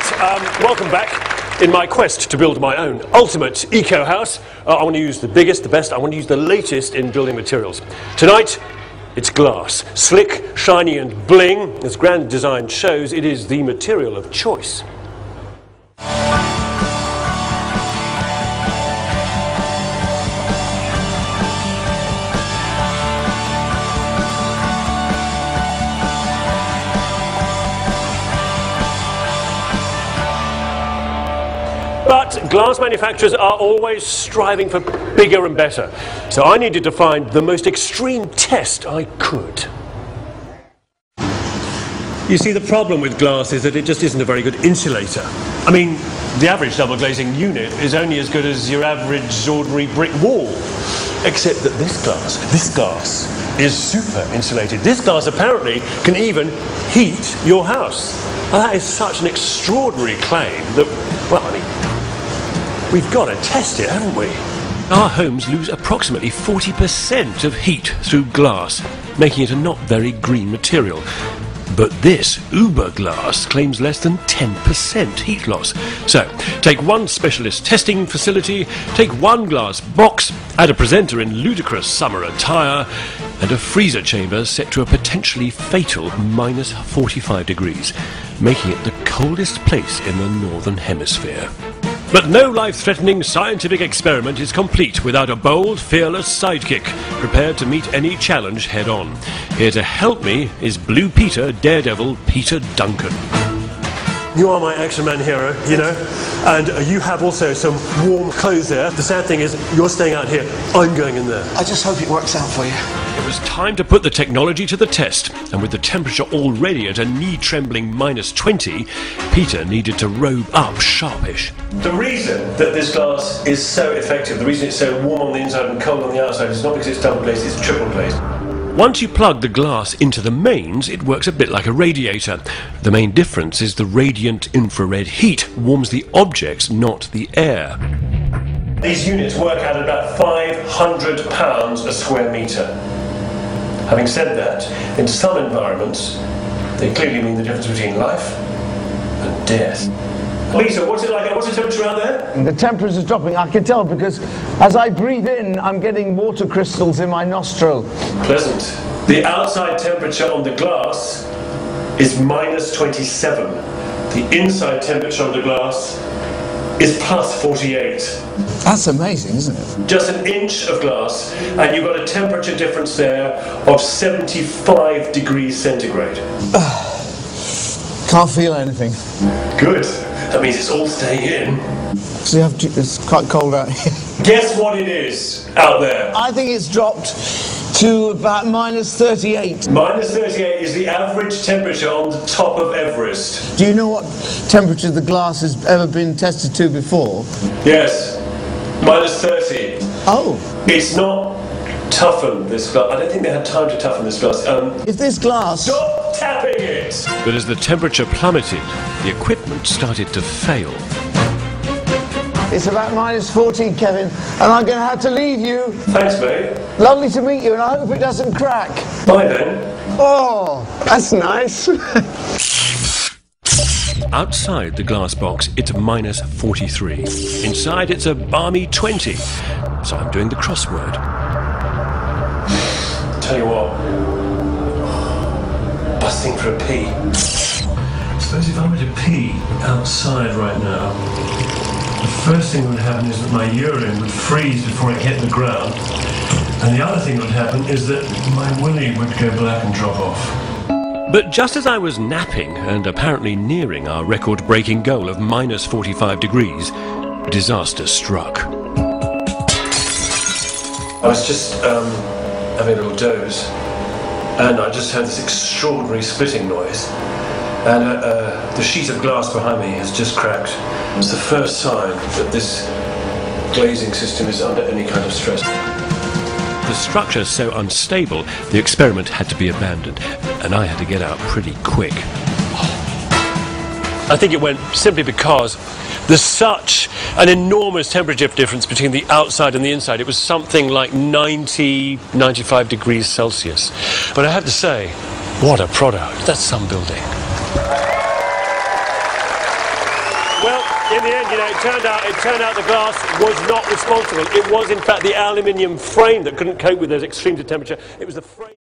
Welcome back. In my quest to build my own ultimate eco-house, I want to use the biggest, the best, I want to use the latest in building materials. Tonight, it's glass. Slick, shiny and bling. As grand design shows, it is the material of choice. But glass manufacturers are always striving for bigger and better. So I needed to find the most extreme test I could. You see, the problem with glass is that it just isn't a very good insulator. I mean, the average double glazing unit is only as good as your average ordinary brick wall. Except that this glass is super insulated. This glass apparently can even heat your house. Well, that is such an extraordinary claim that, well, I mean, we've got to test it, haven't we? Our homes lose approximately 40% of heat through glass, making it a not very green material. But this Uber glass claims less than 10% heat loss. So, take one specialist testing facility, take one glass box, add a presenter in ludicrous summer attire, and a freezer chamber set to a potentially fatal minus 45 degrees, making it the coldest place in the Northern Hemisphere. But no life-threatening scientific experiment is complete without a bold, fearless sidekick, prepared to meet any challenge head-on. Here to help me is Blue Peter Daredevil Peter Duncan. You are my Action Man hero, you know, and you have also some warm clothes there. The sad thing is, you're staying out here, I'm going in there. I just hope it works out for you. It was time to put the technology to the test, and with the temperature already at a knee-trembling minus 20, Peter needed to robe up sharpish. The reason that this glass is so effective, the reason it's so warm on the inside and cold on the outside, is not because it's double glazed, it's triple glazed. Once you plug the glass into the mains, it works a bit like a radiator. The main difference is the radiant infrared heat warms the objects, not the air. These units work out at about £500 a square metre. Having said that, in some environments, they clearly mean the difference between life and death. Lisa, what's it like? What's the temperature out there? The temperature is dropping. I can tell because as I breathe in, I'm getting water crystals in my nostril. Pleasant. The outside temperature on the glass is minus 27. The inside temperature on the glass is plus 48. That's amazing, isn't it? Just an inch of glass, and you've got a temperature difference there of 75 degrees centigrade. Can't feel anything. Good. That means it's all staying in. So it's quite cold out here. Guess what it is out there? I think it's dropped to about minus 38. Minus 38 is the average temperature on the top of Everest. Do you know what temperature the glass has ever been tested to before? Yes. Minus 30. Oh. It's not toughened, this glass. I don't think they had time to toughen this glass. If this glass... Stop tapping it! But as the temperature plummeted, the equipment started to fail. It's about minus 14, Kevin, and I'm going to have to leave you. Thanks, mate. Lovely to meet you, and I hope it doesn't crack. Bye, then. Oh, that's nice. Outside the glass box, it's minus 43. Inside, it's a balmy 20. So I'm doing the crossword. Tell you what, busting for a pee. I suppose if I were to pee outside right now, the first thing that would happen is that my urine would freeze before it hit the ground, and the other thing that would happen is that my willy would go black and drop off. But just as I was napping and apparently nearing our record-breaking goal of minus 45 degrees, disaster struck. I was just having a little doze, and I just heard this extraordinary splitting noise, and the sheet of glass behind me has just cracked. It's the first sign that this glazing system is under any kind of stress. The structure so unstable, the experiment had to be abandoned, and I had to get out pretty quick. I think it went simply because there's such an enormous temperature difference between the outside and the inside. It was something like 90, 95 degrees Celsius. But I have to say, what a product. That's some building. Well, in the end, you know, it turned out the glass was not responsible. It was, in fact, the aluminium frame that couldn't cope with those extremes of temperature. It was the frame.